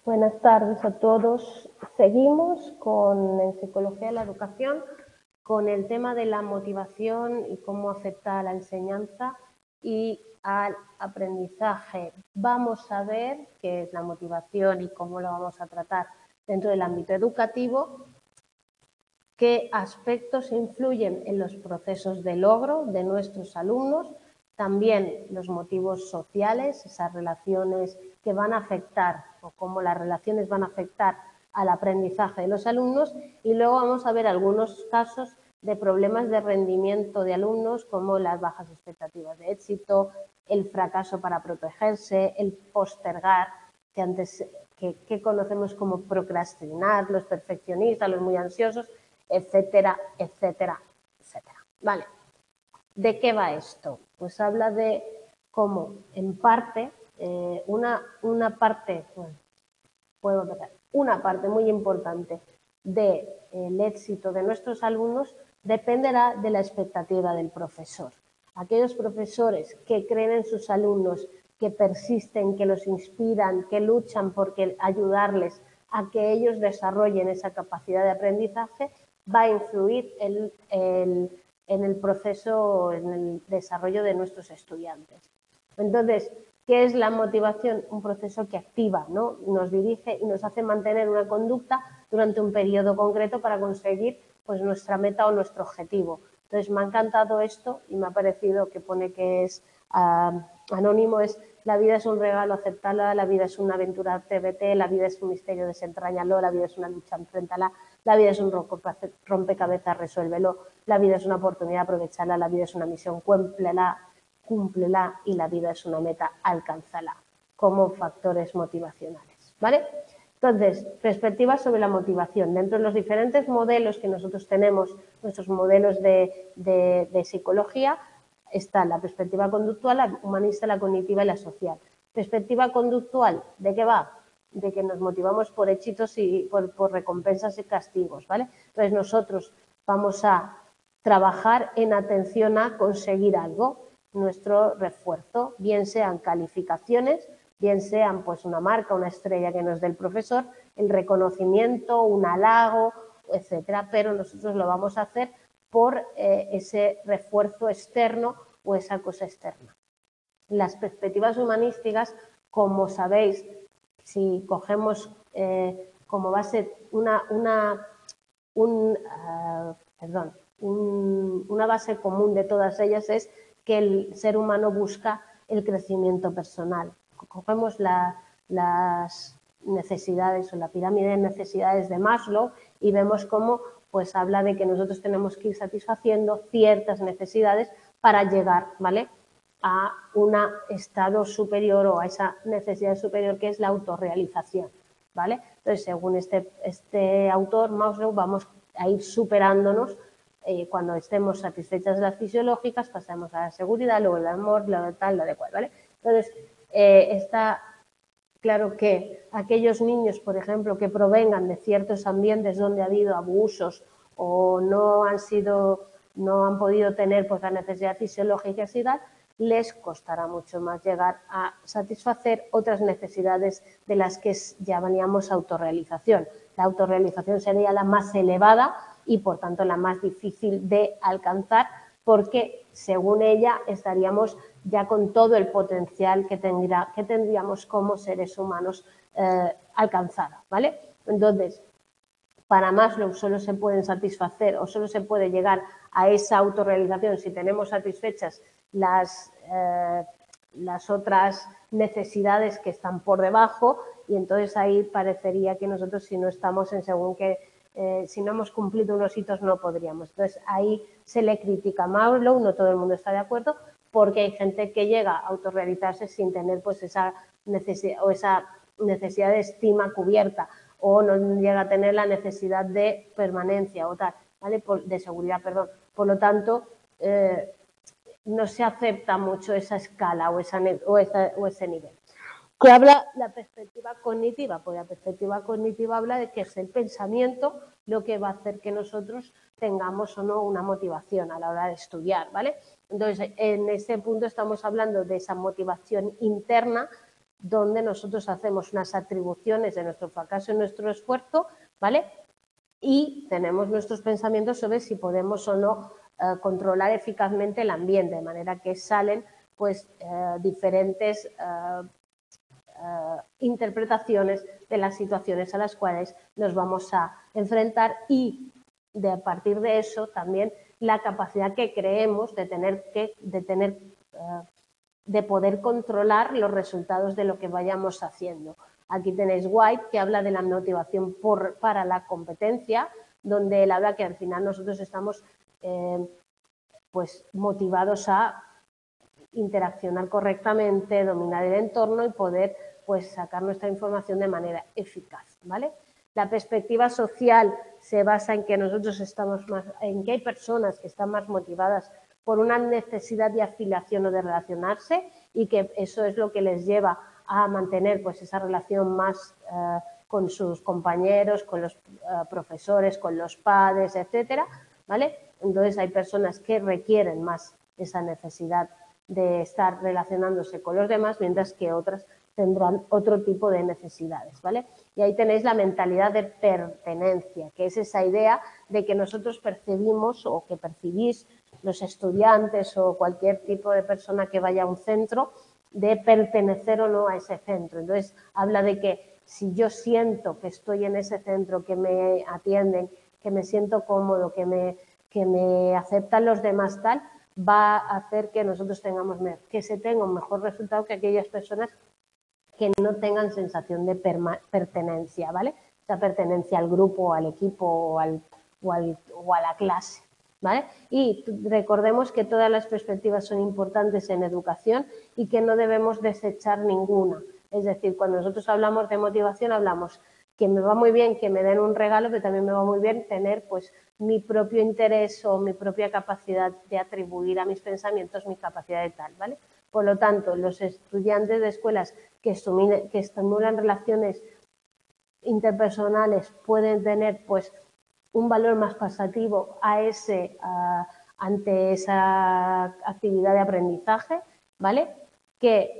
Buenas tardes a todos. Seguimos en Psicología de la Educación con el tema de la motivación y cómo afecta a la enseñanza y al aprendizaje. Vamos a ver qué es la motivación y cómo lo vamos a tratar dentro del ámbito educativo, qué aspectos influyen en los procesos de logro de nuestros alumnos, también los motivos sociales, esas relaciones que van a afectar o cómo las relaciones van a afectar al aprendizaje de los alumnos, y luego vamos a ver algunos casos de problemas de rendimiento de alumnos como las bajas expectativas de éxito, el fracaso para protegerse, el postergar, que conocemos como procrastinar, los perfeccionistas, los muy ansiosos, etcétera, etcétera, etcétera. Vale. ¿De qué va esto? Pues habla de cómo, en parte, una parte muy importante del éxito de nuestros alumnos dependerá de la expectativa del profesor. Aquellos profesores que creen en sus alumnos, que persisten, que los inspiran, que luchan por ayudarles a que ellos desarrollen esa capacidad de aprendizaje, va a influir en el proceso, en el desarrollo de nuestros estudiantes. Entonces, ¿qué es la motivación? Un proceso que activa, ¿no? Nos dirige y nos hace mantener una conducta durante un periodo concreto para conseguir pues, nuestra meta o nuestro objetivo. Entonces, me ha encantado esto y me ha parecido que pone que es anónimo, es la vida es un regalo, acéptala, la vida es una aventura, atrévete, la vida es un misterio, desentrañalo, la vida es una lucha, enfréntala, la vida es un rompecabezas, resuélvelo, la vida es una oportunidad, aprovechala, la vida es una misión, cúmplela y la vida es una meta, alcánzala, como factores motivacionales, ¿vale? Entonces, perspectivas sobre la motivación. Dentro de los diferentes modelos que nosotros tenemos, nuestros modelos de psicología, está la perspectiva conductual, la humanista, la cognitiva y la social. Perspectiva conductual, ¿de qué va? De que nos motivamos por éxitos y por recompensas y castigos, ¿vale? Entonces, nosotros vamos a trabajar en atención a conseguir algo, nuestro refuerzo, bien sean calificaciones, bien sean pues una marca, una estrella que nos dé el profesor, el reconocimiento, un halago, etcétera, pero nosotros lo vamos a hacer por ese refuerzo externo o esa cosa externa. Las perspectivas humanísticas, como sabéis, si cogemos como base una base común de todas ellas es que el ser humano busca el crecimiento personal. Cogemos las necesidades o la pirámide de necesidades de Maslow y vemos cómo pues habla de que nosotros tenemos que ir satisfaciendo ciertas necesidades para llegar, ¿vale?, a un estado superior o a esa necesidad superior que es la autorrealización, ¿vale? Entonces, según este autor, Maslow, vamos a ir superándonos cuando estemos satisfechas de las fisiológicas, pasamos a la seguridad, luego el amor, lo de tal, lo de cual, ¿vale? Entonces, está claro que aquellos niños, por ejemplo, que provengan de ciertos ambientes donde ha habido abusos o no han podido tener pues, la necesidad fisiológica y tal, les costará mucho más llegar a satisfacer otras necesidades de las que llamaríamos autorrealización. La autorrealización sería la más elevada y, por tanto, la más difícil de alcanzar porque, según ella, estaríamos ya con todo el potencial que tendríamos como seres humanos alcanzado, ¿vale? Entonces, para Maslow solo se pueden satisfacer o solo se puede llegar a esa autorrealización si tenemos satisfechas las otras necesidades que están por debajo, y entonces ahí parecería que nosotros si no estamos en según qué, si no hemos cumplido unos hitos no podríamos. Entonces ahí se le critica a Maslow, no todo el mundo está de acuerdo, porque hay gente que llega a autorrealizarse sin tener pues esa necesidad de estima cubierta, o no llega a tener la necesidad de permanencia o tal, ¿vale? De seguridad, perdón. Por lo tanto, no se acepta mucho esa escala o ese nivel. ¿Qué habla la perspectiva cognitiva? Pues la perspectiva cognitiva habla de que es el pensamiento lo que va a hacer que nosotros tengamos o no una motivación a la hora de estudiar, ¿vale? Entonces, en ese punto estamos hablando de esa motivación interna donde nosotros hacemos unas atribuciones de nuestro fracaso y nuestro esfuerzo, ¿vale? Y tenemos nuestros pensamientos sobre si podemos o no controlar eficazmente el ambiente, de manera que salen pues diferentes interpretaciones de las situaciones a las cuales nos vamos a enfrentar y a partir de eso también la capacidad que creemos de poder controlar los resultados de lo que vayamos haciendo. Aquí tenéis White, que habla de la motivación para la competencia, donde él habla que al final nosotros estamos pues motivados a interaccionar correctamente, dominar el entorno y poder pues sacar nuestra información de manera eficaz, ¿vale? La perspectiva social se basa en que nosotros en que hay personas que están más motivadas por una necesidad de afiliación o de relacionarse y que eso es lo que les lleva a mantener pues esa relación más con sus compañeros, con los profesores, con los padres, etcétera, ¿vale? Entonces hay personas que requieren más esa necesidad de estar relacionándose con los demás, mientras que otras tendrán otro tipo de necesidades, ¿vale? Y ahí tenéis la mentalidad de pertenencia, que es esa idea de que nosotros percibimos o que percibís los estudiantes o cualquier tipo de persona que vaya a un centro, de pertenecer o no a ese centro. Entonces, habla de que si yo siento que estoy en ese centro, que me atienden, que me siento cómodo, que me aceptan los demás tal, va a hacer que nosotros que se tenga un mejor resultado que aquellas personas que no tengan sensación de pertenencia, ¿vale? Esa pertenencia al grupo, al equipo o a la clase, ¿vale? Y recordemos que todas las perspectivas son importantes en educación y que no debemos desechar ninguna. Es decir, cuando nosotros hablamos de motivación, hablamos que me va muy bien que me den un regalo, pero también me va muy bien tener pues mi propio interés o mi propia capacidad de atribuir a mis pensamientos mi capacidad de tal, ¿vale? Por lo tanto, los estudiantes de escuelas que estimulan relaciones interpersonales pueden tener pues un valor más pasativo ante esa actividad de aprendizaje, ¿vale? Que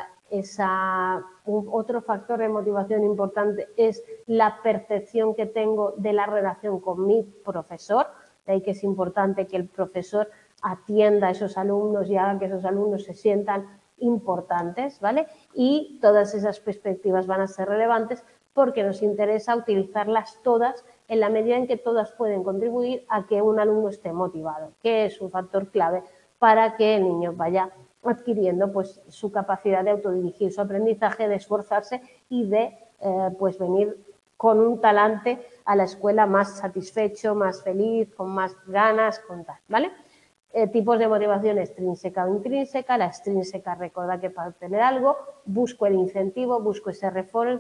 otro factor de motivación importante es la percepción que tengo de la relación con mi profesor, de ahí que es importante que el profesor atienda a esos alumnos y haga que esos alumnos se sientan importantes, ¿vale? Y todas esas perspectivas van a ser relevantes porque nos interesa utilizarlas todas en la medida en que todas pueden contribuir a que un alumno esté motivado, que es un factor clave para que el niño vaya adquiriendo pues, su capacidad de autodirigir su aprendizaje, de esforzarse y de pues, venir con un talante a la escuela más satisfecho, más feliz, con más ganas, con tal, ¿vale? Tipos de motivación extrínseca o intrínseca. La extrínseca, recuerda que para obtener algo busco el incentivo, busco esa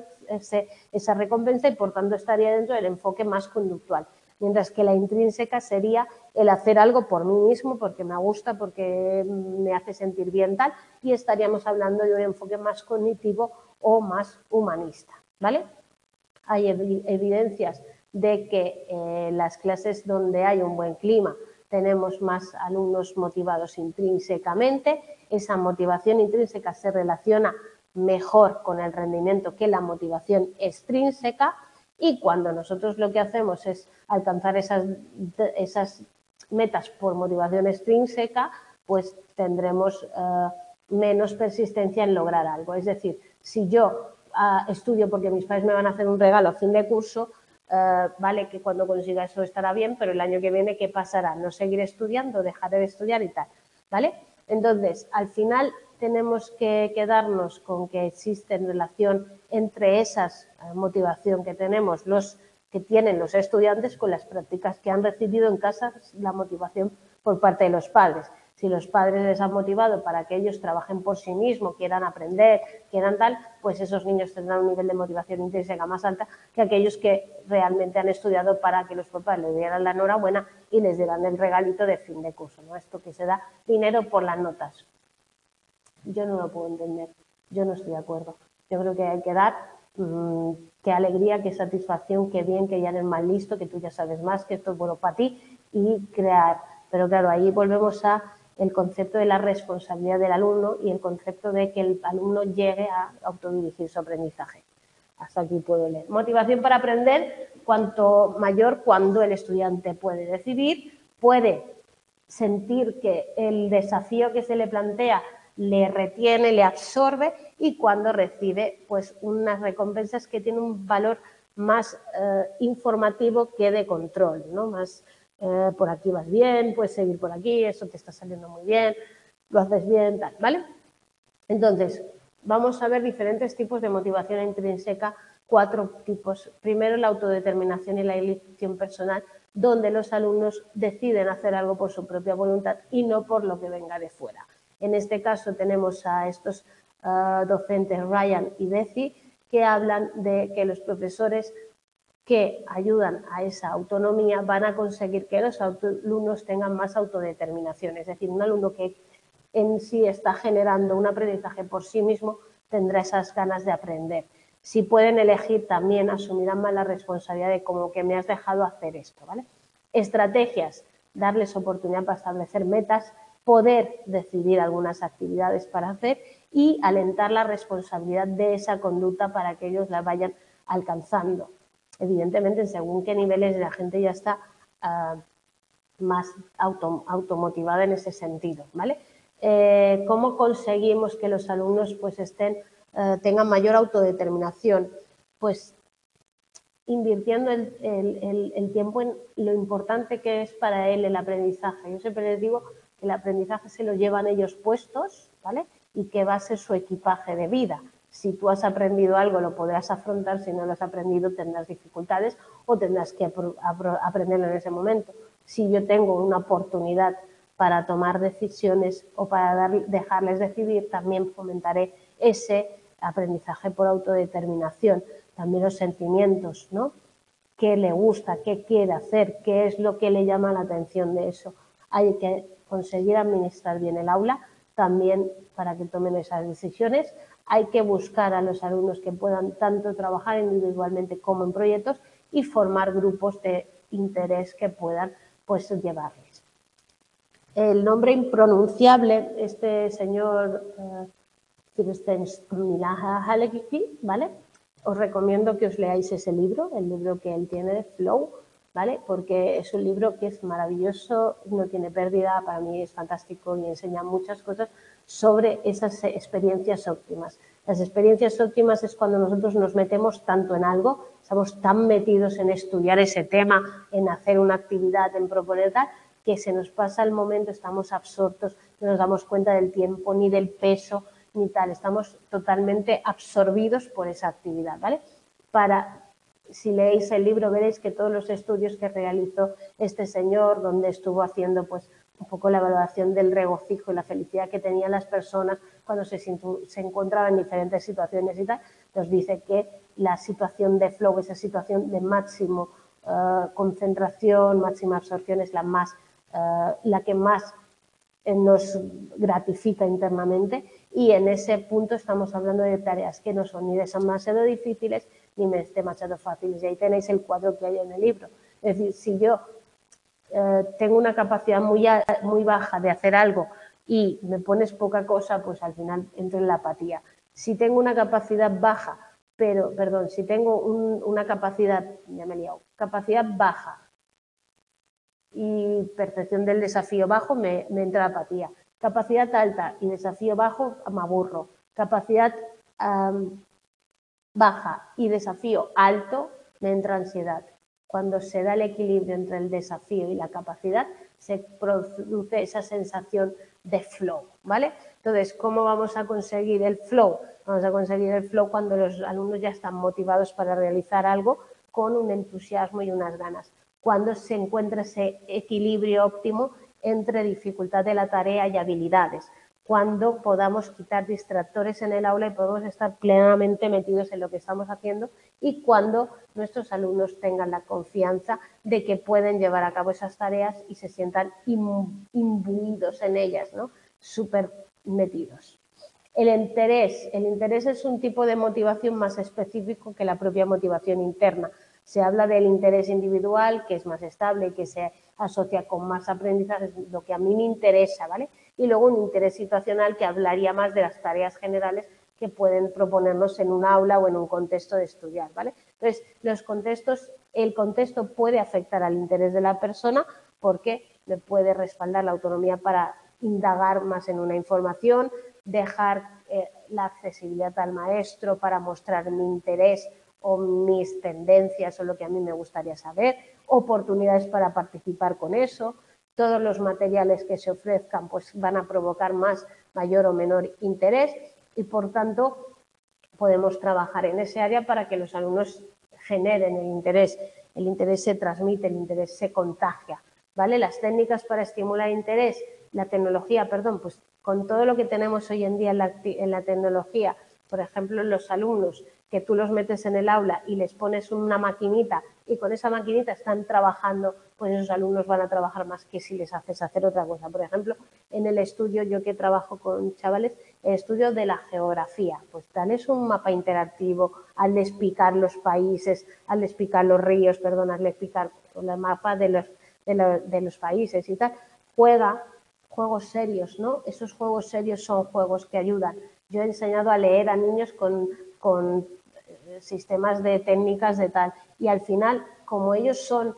recompensa y por tanto estaría dentro del enfoque más conductual. Mientras que la intrínseca sería el hacer algo por mí mismo, porque me gusta, porque me hace sentir bien tal, y estaríamos hablando de un enfoque más cognitivo o más humanista, ¿vale? Hay evidencias de que las clases donde hay un buen clima tenemos más alumnos motivados intrínsecamente. Esa motivación intrínseca se relaciona mejor con el rendimiento que la motivación extrínseca y cuando nosotros lo que hacemos es alcanzar esas metas por motivación extrínseca, pues tendremos menos persistencia en lograr algo. Es decir, si yo estudio porque mis padres me van a hacer un regalo a fin de curso, vale que cuando consiga eso estará bien, pero el año que viene, ¿qué pasará? ¿No seguiré estudiando? ¿Dejaré de estudiar y tal? ¿Vale? Entonces, al final tenemos que quedarnos con que existe relación entre esa motivación que tenemos que tienen los estudiantes con las prácticas que han recibido en casa, la motivación por parte de los padres. Si los padres les han motivado para que ellos trabajen por sí mismos, quieran aprender, quieran tal, pues esos niños tendrán un nivel de motivación intrínseca más alta que aquellos que realmente han estudiado para que los papás les dieran la enhorabuena y les dieran el regalito de fin de curso, ¿no? Esto que se da dinero por las notas. Yo no lo puedo entender, yo no estoy de acuerdo. Yo creo que hay que dar qué alegría, qué satisfacción, qué bien, que ya eres más listo, que tú ya sabes más, que esto es bueno para ti y crear. Pero claro, ahí volvemos a el concepto de la responsabilidad del alumno y el concepto de que el alumno llegue a autodirigir su aprendizaje. Hasta aquí puedo leer. Motivación para aprender, cuanto mayor cuando el estudiante puede decidir, puede sentir que el desafío que se le plantea le retiene, le absorbe, y cuando recibe pues unas recompensas que tienen un valor más informativo que de control, ¿no? Más por aquí vas bien, puedes seguir por aquí, eso te está saliendo muy bien, lo haces bien, tal, ¿vale? Entonces, vamos a ver diferentes tipos de motivación intrínseca, 4 tipos. Primero, la autodeterminación y la elección personal, donde los alumnos deciden hacer algo por su propia voluntad y no por lo que venga de fuera. En este caso tenemos a estos docentes Ryan y Betsy, que hablan de que los profesores que ayudan a esa autonomía van a conseguir que los alumnos tengan más autodeterminación. Es decir, un alumno que en sí está generando un aprendizaje por sí mismo tendrá esas ganas de aprender. Si pueden elegir, también asumirán más la responsabilidad de como que me has dejado hacer esto, ¿vale? Estrategias, darles oportunidad para establecer metas, poder decidir algunas actividades para hacer y alentar la responsabilidad de esa conducta para que ellos la vayan alcanzando. Evidentemente, según qué niveles la gente ya está más automotivada en ese sentido, ¿vale? ¿Cómo conseguimos que los alumnos pues tengan mayor autodeterminación? Pues invirtiendo el tiempo en lo importante que es para él el aprendizaje. Yo siempre les digo que el aprendizaje se lo llevan ellos puestos, ¿vale? Y que va a ser su equipaje de vida. Si tú has aprendido algo, lo podrás afrontar; si no lo has aprendido, tendrás dificultades o tendrás que aprenderlo en ese momento. Si yo tengo una oportunidad para tomar decisiones o para dejarles decidir, también fomentaré ese aprendizaje por autodeterminación. También los sentimientos, ¿no? ¿Qué le gusta? ¿Qué quiere hacer? ¿Qué es lo que le llama la atención de eso? Hay que conseguir administrar bien el aula también para que tomen esas decisiones. Hay que buscar a los alumnos que puedan tanto trabajar individualmente como en proyectos y formar grupos de interés que puedan pues llevarles. El nombre impronunciable, este señor Kirsten Haleki, ¿vale? Os recomiendo que os leáis ese libro, el libro que él tiene de Flow, ¿vale? Porque es un libro que es maravilloso, no tiene pérdida, para mí es fantástico y enseña muchas cosas sobre esas experiencias óptimas. Las experiencias óptimas es cuando nosotros nos metemos tanto en algo, estamos tan metidos en estudiar ese tema, en hacer una actividad, en proponer tal, que se nos pasa el momento, estamos absortos, no nos damos cuenta del tiempo ni del peso ni tal, estamos totalmente absorbidos por esa actividad, ¿vale? Si leéis el libro veréis que todos los estudios que realizó este señor, donde estuvo haciendo pues un poco la evaluación del regocijo y la felicidad que tenían las personas cuando se encontraban en diferentes situaciones y tal, nos dice que la situación de flow, esa situación de máximo concentración, máxima absorción, es la que más nos gratifica internamente, y en ese punto estamos hablando de tareas que no son ni demasiado difíciles ni demasiado fáciles. Y ahí tenéis el cuadro que hay en el libro. Es decir, si yo tengo una capacidad muy baja de hacer algo y me pones poca cosa, pues al final entro en la apatía. Si tengo una capacidad baja, si tengo una capacidad, ya me he liado, capacidad baja y percepción del desafío bajo, me entra apatía. Capacidad alta y desafío bajo, me aburro. Capacidad baja y desafío alto, me entra ansiedad. Cuando se da el equilibrio entre el desafío y la capacidad, se produce esa sensación de flow, ¿vale? Entonces, ¿cómo vamos a conseguir el flow? Vamos a conseguir el flow cuando los alumnos ya están motivados para realizar algo con un entusiasmo y unas ganas. Cuando se encuentra ese equilibrio óptimo entre dificultad de la tarea y habilidades. Cuando podamos quitar distractores en el aula y podemos estar plenamente metidos en lo que estamos haciendo, y cuando nuestros alumnos tengan la confianza de que pueden llevar a cabo esas tareas y se sientan imbuidos en ellas, ¿no? Súper metidos. El interés es un tipo de motivación más específico que la propia motivación interna. Se habla del interés individual, que es más estable, que se asocia con más aprendizaje, lo que a mí me interesa, ¿vale? y luego un interés situacional que hablaría más de las tareas generales que pueden proponernos en un aula o en un contexto de estudiar, ¿vale? Entonces, el contexto puede afectar al interés de la persona porque le puede respaldar la autonomía para indagar más en una información, dejar la accesibilidad al maestro para mostrar mi interés o mis tendencias o lo que a mí me gustaría saber, oportunidades para participar con eso. Todos los materiales que se ofrezcan pues van a provocar mayor o menor interés y por tanto podemos trabajar en ese área para que los alumnos generen el interés se transmite, el interés se contagia, ¿vale? Las técnicas para estimular interés, la tecnología, perdón, pues con todo lo que tenemos hoy en día en la tecnología, por ejemplo, los alumnos que tú los metes en el aula y les pones una maquinita y con esa maquinita están trabajando, pues esos alumnos van a trabajar más que si les haces hacer otra cosa. Por ejemplo, en el estudio, yo que trabajo con chavales, el estudio de la geografía, pues dales un mapa interactivo, hazles picar los países, hazles picar los ríos, perdón, hazles picar el mapa de los países y tal. Juega juegos serios, ¿no? Esos juegos serios son juegos que ayudan. Yo he enseñado a leer a niños con sistemas de técnicas de tal y al final, como ellos son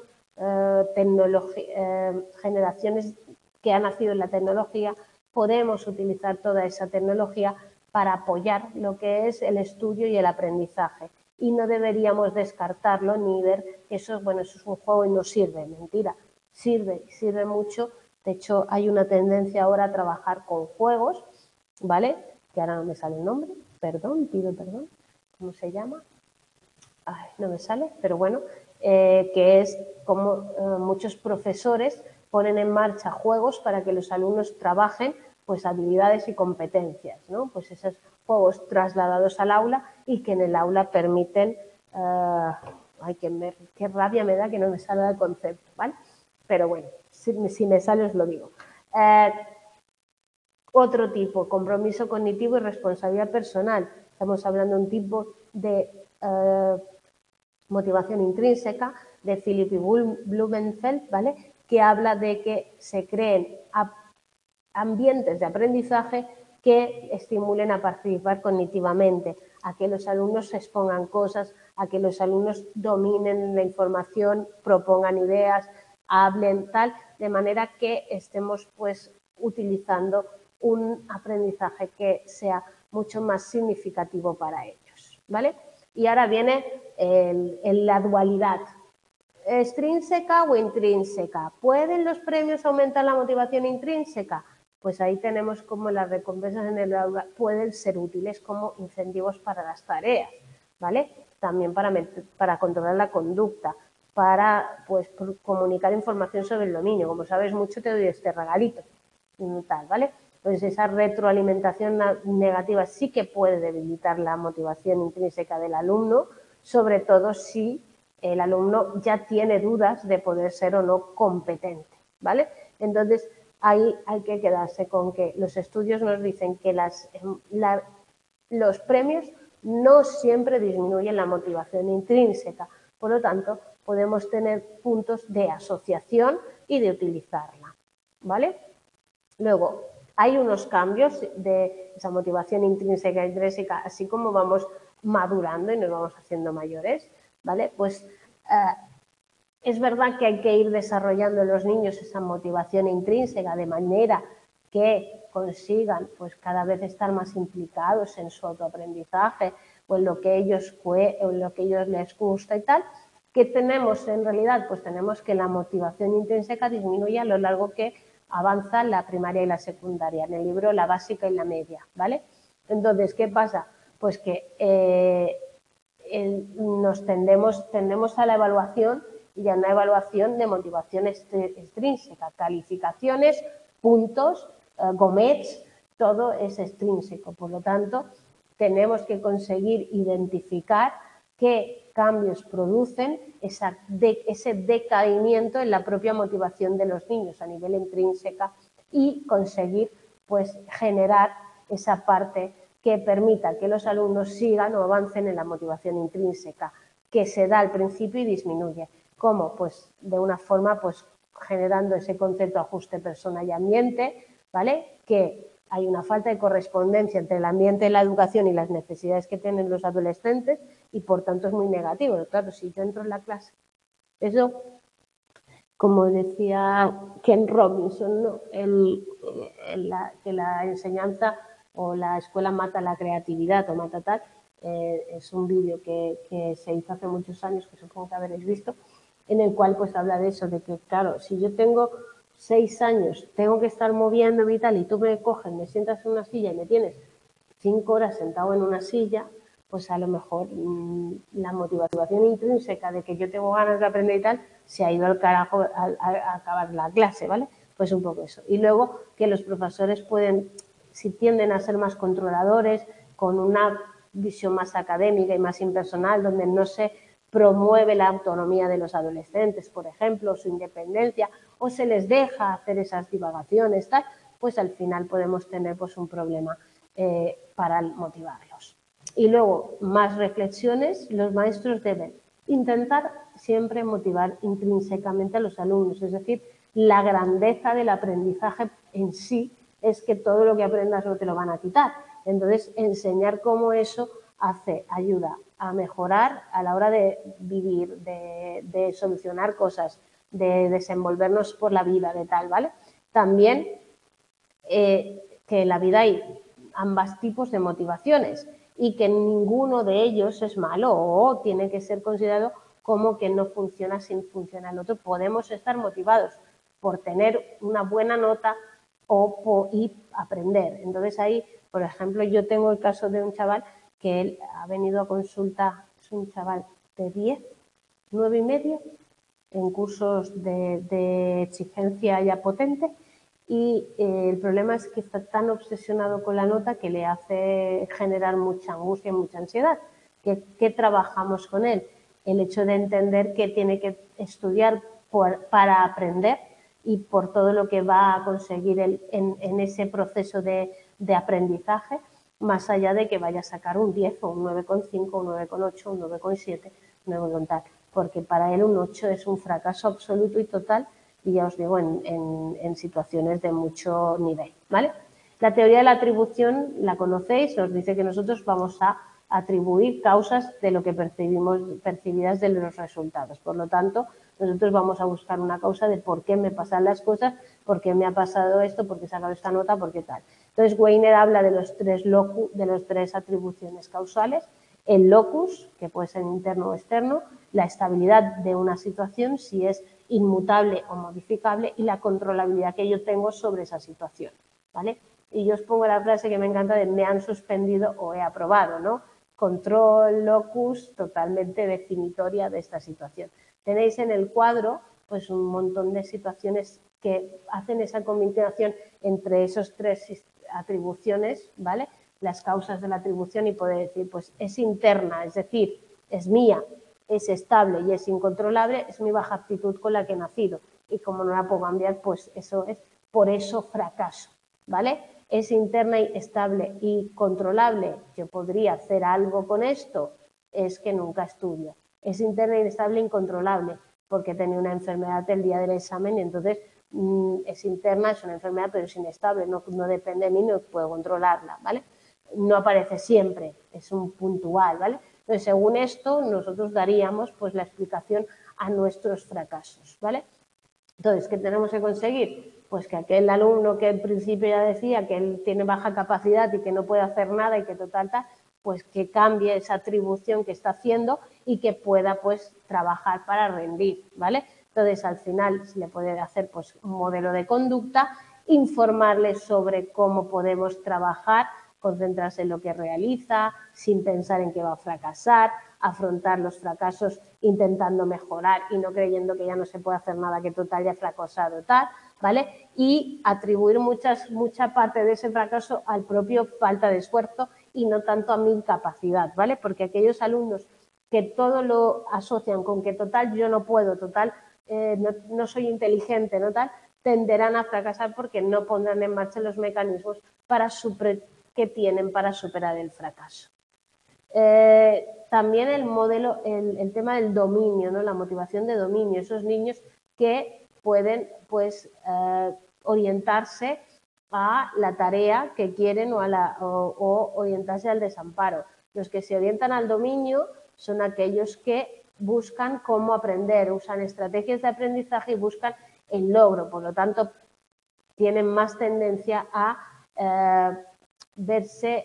generaciones que han nacido en la tecnología, podemos utilizar toda esa tecnología para apoyar lo que es el estudio y el aprendizaje. Y no deberíamos descartarlo ni ver que eso es un juego y no sirve. Mentira, sirve mucho. De hecho, hay una tendencia ahora a trabajar con juegos, ¿vale? Que ahora no me sale el nombre, pido perdón. ¿Cómo se llama? Ay, no me sale, pero bueno, que es como muchos profesores ponen en marcha juegos para que los alumnos trabajen pues habilidades y competencias, ¿no? Pues esos juegos trasladados al aula y que en el aula permiten, ay, qué rabia me da que no me salga el concepto, ¿vale? Pero bueno, si me sale os lo digo. Otro tipo, compromiso cognitivo y responsabilidad personal. Estamos hablando de un tipo de motivación intrínseca de Philip y Blumenfeld, ¿vale? Que habla de que se creen ambientes de aprendizaje que estimulen a participar cognitivamente, a que los alumnos se expongan cosas, a que los alumnos dominen la información, propongan ideas, hablen tal, de manera que estemos pues utilizando un aprendizaje que sea mucho más significativo para ellos, ¿vale? Y ahora viene la dualidad, extrínseca o intrínseca. ¿Pueden los premios aumentar la motivación intrínseca? Pues ahí tenemos como las recompensas en el aula pueden ser útiles como incentivos para las tareas, ¿vale? También para controlar la conducta, para pues comunicar información sobre el dominio. Como sabes mucho, te doy este regalito, tal, ¿vale? Entonces esa retroalimentación negativa sí que puede debilitar la motivación intrínseca del alumno, sobre todo si el alumno ya tiene dudas de poder ser o no competente, ¿vale? Entonces, ahí hay que quedarse con que los estudios nos dicen que los premios no siempre disminuyen la motivación intrínseca, por lo tanto, podemos tener puntos de asociación y de utilizarla, ¿vale? Luego, hay unos cambios de esa motivación intrínseca e intrínseca, así como vamos madurando y nos vamos haciendo mayores, ¿vale? Pues es verdad que hay que ir desarrollando en los niños esa motivación intrínseca de manera que consigan pues cada vez estar más implicados en su autoaprendizaje o en lo que ellos les gusta y tal, que tenemos en realidad, pues tenemos que la motivación intrínseca disminuye a lo largo que avanza la primaria y la secundaria, en el libro la básica y la media, ¿vale? Entonces, ¿qué pasa? Pues que tendemos a la evaluación y a una evaluación de motivación extrínseca, calificaciones, puntos, gomets, todo es extrínseco. Por lo tanto, tenemos que conseguir identificar qué cambios producen ese decaimiento en la propia motivación de los niños a nivel intrínseca y conseguir pues generar esa parte que permita que los alumnos sigan o avancen en la motivación intrínseca, que se da al principio y disminuye. ¿Cómo? Pues de una forma pues generando ese concepto ajuste persona y ambiente, ¿vale? Que hay una falta de correspondencia entre el ambiente de la educación y las necesidades que tienen los adolescentes y por tanto es muy negativo. Claro, si yo entro en la clase, eso, como decía Ken Robinson, ¿no? Que la enseñanza o la escuela mata la creatividad o mata tal, es un vídeo que se hizo hace muchos años, que supongo que habréis visto, en el cual pues habla de eso, de que claro, si yo tengo 6 años, tengo que estar moviéndome y tal, y tú me coges, me sientas en una silla y me tienes 5 horas sentado en una silla, pues a lo mejor la motivación intrínseca de que yo tengo ganas de aprender y tal, se ha ido al carajo al acabar la clase, ¿vale? Pues un poco eso. Y luego que los profesores pueden, si tienden a ser más controladores, con una visión más académica y más impersonal, donde no se promueve la autonomía de los adolescentes, por ejemplo, su independencia, o se les deja hacer esas divagaciones, tal, pues al final podemos tener pues un problema para motivarlos. Y luego, más reflexiones, los maestros deben intentar siempre motivar intrínsecamente a los alumnos, es decir, la grandeza del aprendizaje en sí es que todo lo que aprendas no te lo van a quitar. Entonces, enseñar cómo eso ayuda a mejorar a la hora de vivir, de solucionar cosas, de desenvolvernos por la vida, de tal, ¿vale? También que en la vida hay ambos tipos de motivaciones y que ninguno de ellos es malo o tiene que ser considerado como que no funciona sin funcionar el otro. Podemos estar motivados por tener una buena nota y aprender. Entonces ahí, por ejemplo, yo tengo el caso de un chaval que él ha venido a consulta, es un chaval de 10, 9 y medio, en cursos de exigencia ya potente, y el problema es que está tan obsesionado con la nota que le hace generar mucha angustia y mucha ansiedad. ¿Qué trabajamos con él? El hecho de entender que tiene que estudiar para aprender y por todo lo que va a conseguir en ese proceso de aprendizaje, más allá de que vaya a sacar un 10 o un 9,5, un 9,8, un 9,7, un 9 tal, porque para él un 8 es un fracaso absoluto y total, y ya os digo, en situaciones de mucho nivel, ¿vale? La teoría de la atribución la conocéis, nos dice que nosotros vamos a atribuir causas de lo que percibidas de los resultados. Por lo tanto, nosotros vamos a buscar una causa de por qué me pasan las cosas, por qué me ha pasado esto, por qué he sacado esta nota, por qué tal. Entonces, Weiner habla de los tres atribuciones causales: el locus, que puede ser interno o externo, la estabilidad de una situación, si es inmutable o modificable, y la controlabilidad que yo tengo sobre esa situación, ¿vale? Y yo os pongo la frase que me encanta de me han suspendido o he aprobado, ¿no? Control, locus, totalmente definitoria de esta situación. Tenéis en el cuadro pues un montón de situaciones que hacen esa combinación entre esos tres atribuciones, ¿vale? Las causas de la atribución, y poder decir, pues es interna, es decir, es mía, es estable y es incontrolable, es mi baja actitud con la que he nacido, y como no la puedo cambiar, pues eso es, por eso fracaso, ¿vale? Es interna y estable y controlable, yo podría hacer algo con esto, es que nunca estudio. Es interna, inestable e incontrolable, porque tenía una enfermedad el día del examen y entonces es interna, es una enfermedad, pero es inestable, no depende de mí, no puedo controlarla, ¿vale? No aparece siempre, es un puntual, ¿vale? Entonces, según esto, nosotros daríamos pues la explicación a nuestros fracasos, ¿vale? Entonces, ¿qué tenemos que conseguir? Pues que aquel alumno que al principio ya decía que él tiene baja capacidad y que no puede hacer nada y que total, pues que cambie esa atribución que está haciendo y que pueda pues trabajar para rendir, ¿vale? Entonces, al final se le puede hacer pues un modelo de conducta, informarle sobre cómo podemos trabajar, concentrarse en lo que realiza, sin pensar en que va a fracasar, afrontar los fracasos intentando mejorar y no creyendo que ya no se puede hacer nada, que total ya he fracasado, tal, ¿vale? Y atribuir mucha parte de ese fracaso al propio falta de esfuerzo y no tanto a mi incapacidad, ¿vale? Porque aquellos alumnos que todo lo asocian con que total yo no puedo, total no soy inteligente, no tal, tenderán a fracasar porque no pondrán en marcha los mecanismos que tienen para superar el fracaso. También el tema del dominio, ¿no? La motivación de dominio, esos niños que pueden pues orientarse a la tarea que quieren o orientarse al desamparo. Los que se orientan al dominio son aquellos que buscan cómo aprender, usan estrategias de aprendizaje y buscan el logro. Por lo tanto, tienen más tendencia a verse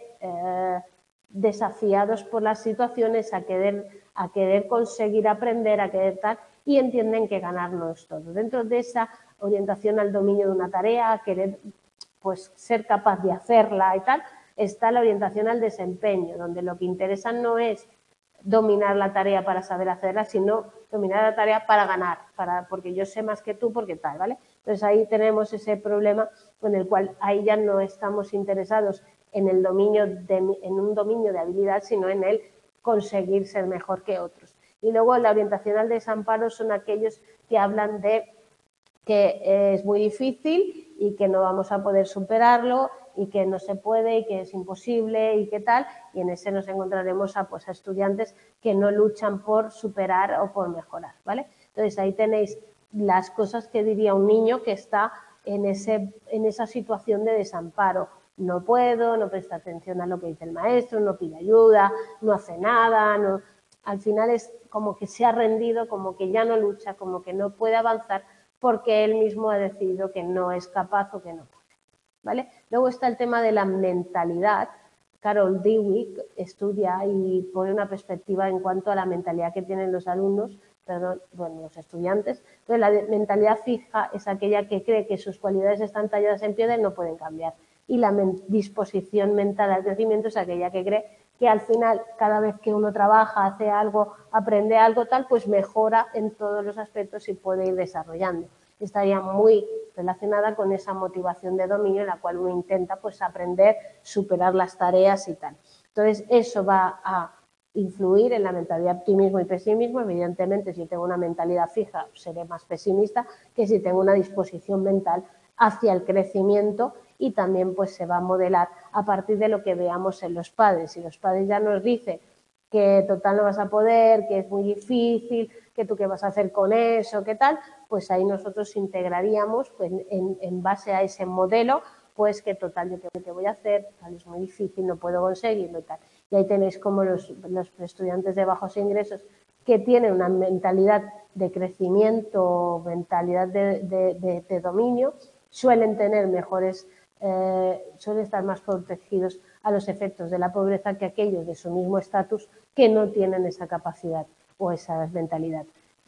desafiados por las situaciones, a querer conseguir aprender, a querer tal, y entienden que ganar no es todo. Dentro de esa orientación al dominio de una tarea, a querer pues, ser capaz de hacerla y tal, está la orientación al desempeño, donde lo que interesa no es dominar la tarea para saber hacerla, sino dominar la tarea para ganar, porque yo sé más que tú, porque tal, ¿vale? Entonces ahí tenemos ese problema con el cual ahí ya no estamos interesados en el dominio en un dominio de habilidad, sino en el conseguir ser mejor que otros. Y luego la orientación al desamparo son aquellos que hablan de que es muy difícil y que no vamos a poder superarlo y que no se puede y que es imposible y qué tal, y en ese nos encontraremos a estudiantes que no luchan por superar o por mejorar, ¿vale? Entonces ahí tenéis las cosas que diría un niño que está en esa situación de desamparo. No puedo, no presta atención a lo que dice el maestro, no pide ayuda, no hace nada, no. Al final es como que se ha rendido, como que ya no lucha, como que no puede avanzar porque él mismo ha decidido que no es capaz o que no puede, ¿vale? Luego está el tema de la mentalidad. Carol Dweck estudia y pone una perspectiva en cuanto a la mentalidad que tienen los alumnos, los estudiantes. Entonces, la mentalidad fija es aquella que cree que sus cualidades están talladas en piedra y no pueden cambiar. Y la disposición mental al crecimiento es aquella que cree que al final, cada vez que uno trabaja, hace algo, aprende algo tal, pues mejora en todos los aspectos y puede ir desarrollando. Estaría muy relacionada con esa motivación de dominio en la cual uno intenta pues aprender, superar las tareas y tal. Entonces, eso va a influir en la mentalidad de optimismo y pesimismo. Evidentemente, si tengo una mentalidad fija, seré más pesimista que si tengo una disposición mental hacia el crecimiento, y también pues se va a modelar a partir de lo que veamos en los padres. Si los padres ya nos dicen que total no vas a poder, que es muy difícil, que tú qué vas a hacer con eso, qué tal, pues ahí nosotros integraríamos pues, en base a ese modelo, pues que total yo qué voy a hacer, tal es muy difícil, no puedo conseguirlo y tal. Y ahí tenéis como los estudiantes de bajos ingresos que tienen una mentalidad de crecimiento, mentalidad de dominio, suelen tener mejores, suelen estar más protegidos a los efectos de la pobreza que aquellos de su mismo estatus que no tienen esa capacidad o esa mentalidad.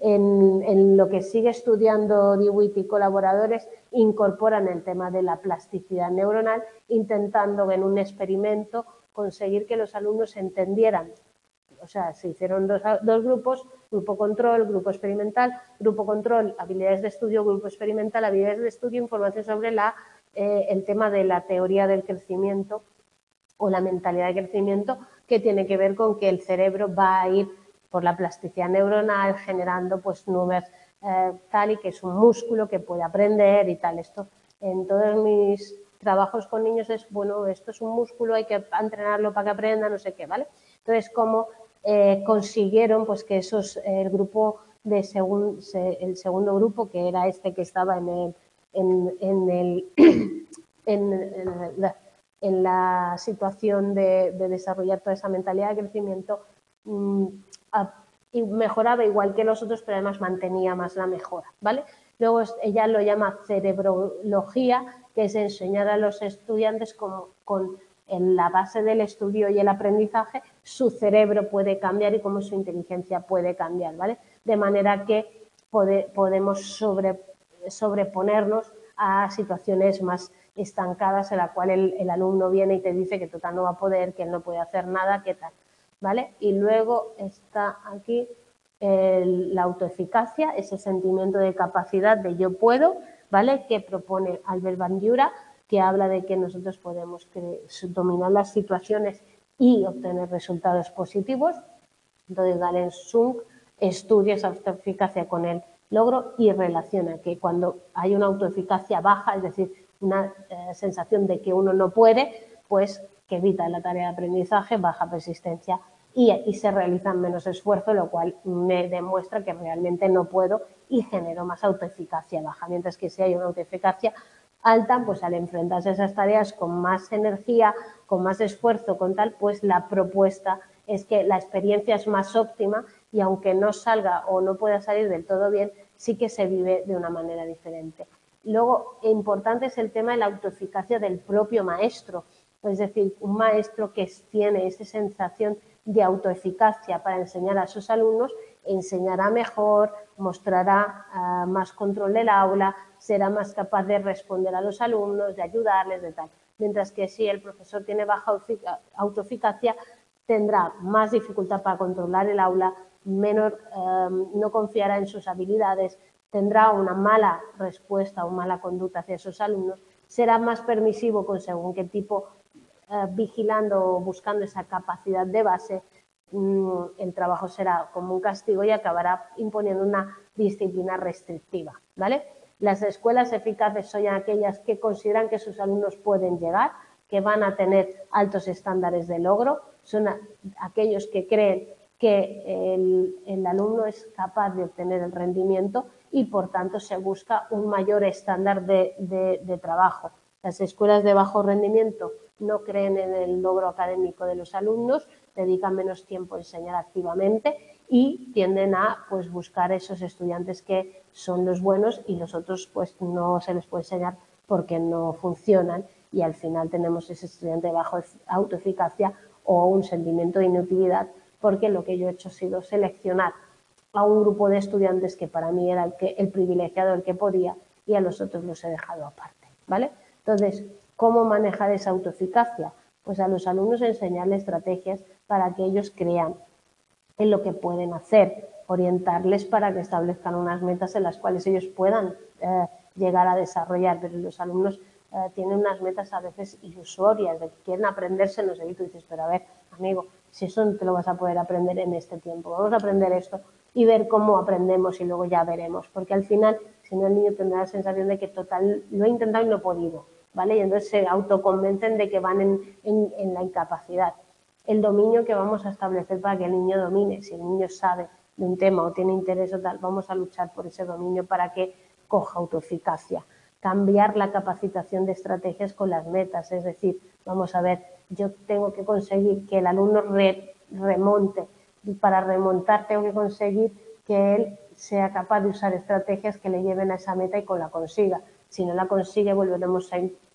En lo que sigue estudiando Dweck y colaboradores, incorporan el tema de la plasticidad neuronal, intentando en un experimento conseguir que los alumnos entendieran. O sea, se hicieron dos grupos, grupo control, grupo experimental, grupo control, habilidades de estudio, grupo experimental, habilidades de estudio, información sobre el tema de la teoría del crecimiento o la mentalidad de crecimiento, que tiene que ver con que el cerebro va a ir por la plasticidad neuronal generando pues nubes tal, y que es un músculo que puede aprender y tal. Esto en todos mis trabajos con niños es, bueno, esto es un músculo, hay que entrenarlo para que aprenda, no sé qué, ¿vale? Entonces, como consiguieron pues que el grupo el segundo grupo, que era este que estaba en la situación de desarrollar toda esa mentalidad de crecimiento, y mejoraba igual que los otros, pero además mantenía más la mejora, ¿vale? Luego ella lo llama cerebrología, que es enseñar a los estudiantes con en la base del estudio y el aprendizaje, su cerebro puede cambiar y cómo su inteligencia puede cambiar, ¿vale? De manera que podemos sobreponernos a situaciones más estancadas en la cual el alumno viene y te dice que total no va a poder, que él no puede hacer nada, qué tal, ¿vale? Y luego está aquí la autoeficacia, ese sentimiento de capacidad de yo puedo, ¿vale? Que propone Albert Bandura, que habla de que nosotros podemos dominar las situaciones y obtener resultados positivos. Entonces, Galen Sung estudia esa autoeficacia con el logro y relaciona que cuando hay una autoeficacia baja, es decir, una sensación de que uno no puede, pues que evita la tarea de aprendizaje, baja persistencia y se realizan menos esfuerzo, lo cual me demuestra que realmente no puedo y genero más autoeficacia baja. Mientras que si hay una autoeficacia alta, pues al enfrentarse a esas tareas con más energía, con más esfuerzo, con tal, pues la propuesta es que la experiencia es más óptima y aunque no salga o no pueda salir del todo bien, sí que se vive de una manera diferente. Luego, importante es el tema de la autoeficacia del propio maestro, es decir, un maestro que tiene esa sensación de autoeficacia para enseñar a sus alumnos, enseñará mejor, mostrará más control del aula, será más capaz de responder a los alumnos, de ayudarles, de tal. Mientras que si el profesor tiene baja autoeficacia, tendrá más dificultad para controlar el aula, no confiará en sus habilidades, tendrá una mala respuesta o mala conducta hacia sus alumnos, será más permisivo con según qué tipo, vigilando o buscando esa capacidad de base, el trabajo será como un castigo y acabará imponiendo una disciplina restrictiva, ¿vale? Las escuelas eficaces son aquellas que consideran que sus alumnos pueden llegar, que van a tener altos estándares de logro, son aquellos que creen que el alumno es capaz de obtener el rendimiento y, por tanto, se busca un mayor estándar de trabajo. Las escuelas de bajo rendimiento no creen en el logro académico de los alumnos, dedican menos tiempo a enseñar activamente y tienden a pues, buscar esos estudiantes que son los buenos y los otros pues, no se les puede enseñar porque no funcionan y al final tenemos ese estudiante de bajo autoeficacia o un sentimiento de inutilidad porque lo que yo he hecho ha sido seleccionar a un grupo de estudiantes que para mí era el privilegiado, el que podía, y a los otros los he dejado aparte, ¿vale? Entonces, ¿cómo manejar esa autoeficacia? Pues a los alumnos enseñarles estrategias para que ellos crean en lo que pueden hacer, orientarles para que establezcan unas metas en las cuales ellos puedan llegar a desarrollar, pero los alumnos tienen unas metas a veces ilusorias, de que quieren aprenderse, no sé, y tú dices, pero a ver, amigo, si eso no te lo vas a poder aprender en este tiempo, vamos a aprender esto y ver cómo aprendemos y luego ya veremos, porque al final, si no, el niño tendrá la sensación de que total, lo he intentado y no he podido, ¿vale? Y entonces se autoconvencen de que van en la incapacidad. El dominio que vamos a establecer para que el niño domine, si el niño sabe de un tema o tiene interés o tal, vamos a luchar por ese dominio para que coja autoeficacia. Cambiar la capacitación de estrategias con las metas, es decir, vamos a ver, yo tengo que conseguir que el alumno remonte y para remontar tengo que conseguir que él sea capaz de usar estrategias que le lleven a esa meta y con la consiga. Si no la consigue, volveremos